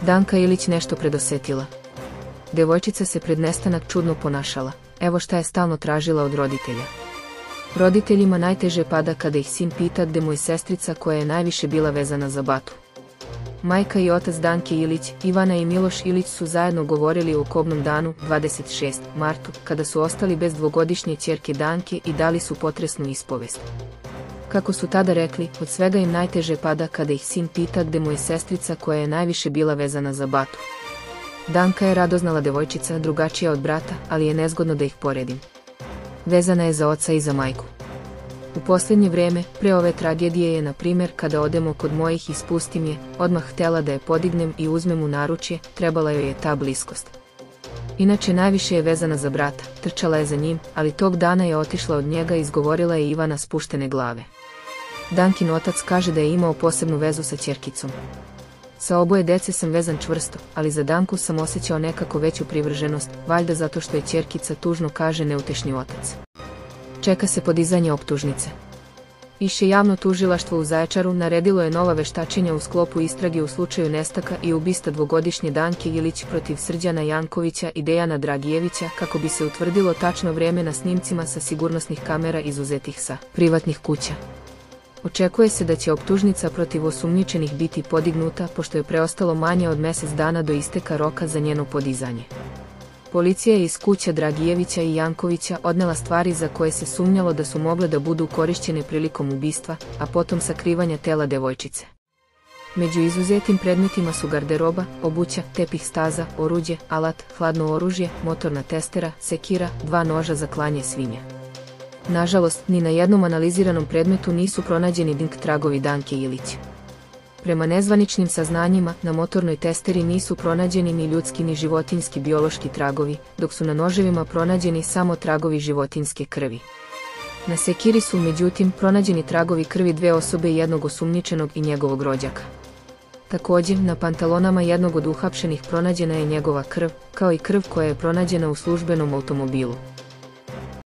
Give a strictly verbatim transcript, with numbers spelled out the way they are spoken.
Danka Ilić nešto predosetila. Devojčica se pred nestanak čudno ponašala, evo šta je stalno tražila od roditelja. Roditeljima najteže pada kada ih sin pita gde mu je sestrica koja je najviše bila vezana za Batu. Majka i otac Danke Ilić, Ivana i Miloš Ilić su zajedno govorili o kobnom danu, dvadeset šestog martu, kada su ostali bez dvogodišnje ćerke Danke i dali su potresnu ispovest. Kako su tada rekli, od svega im najteže pada kada ih sin pita gde mu je sestrica koja je najviše bila vezana za Batu. Danka je radoznala devojčica, drugačija od brata, ali je nezgodno da ih poredim. Vezana je za oca i za majku. U posljednje vreme, pre ove tragedije je, na primjer, kada odemo kod mojih i spustim je, odmah htjela da je podignem i uzmem u naručje, trebala joj je ta bliskost. Inače najviše je vezana za brata, trčala je za njim, ali tog dana je otišla od njega i izgovorila je Ivana spuštene glave. Dankin otac kaže da je imao posebnu vezu sa ćerkicom. Sa oboje dece sam vezan čvrsto, ali za Danku sam osjećao nekako veću privrženost, valjda zato što je ćerkica, tužno kaže neutešni otac. Čeka se podizanje optužnice. Više javno tužilaštvo u Zaječaru naredilo je nova veštačenja u sklopu istrage u slučaju nestaka i ubistva dvogodišnje Danke Ilić protiv Srđana Jankovića i Dejana Dragijevića kako bi se utvrdilo tačno vreme na snimcima sa sigurnosnih kamera izuzetih sa privatnih kuća. Očekuje se da će optužnica protiv osumnjičenih biti podignuta pošto je preostalo manje od mjesec dana do isteka roka za njeno podizanje. Policija je iz kuća Dragijevića i Jankovića odnela stvari za koje se sumnjalo da su mogle da budu korišćene prilikom ubistva, a potom sakrivanja tela devojčice. Među izuzetim predmetima su garderoba, obuća, tepih staza, oruđe, alat, hladno oružje, motorna testera, sekira, dva noža za klanje svinja. Nažalost, ni na jednom analiziranom predmetu nisu pronađeni D N K tragovi Danke Ilić. Prema nezvaničnim saznanjima, na motornoj testeri nisu pronađeni ni ljudski ni životinjski biološki tragovi, dok su na noževima pronađeni samo tragovi životinjske krvi. Na sekiri su, međutim, pronađeni tragovi krvi dve osobe i jednog osumnjičenog i njegovog rođaka. Također, na pantalonama jednog od uhapšenih pronađena je njegova krv, kao i krv koja je pronađena u službenom automobilu.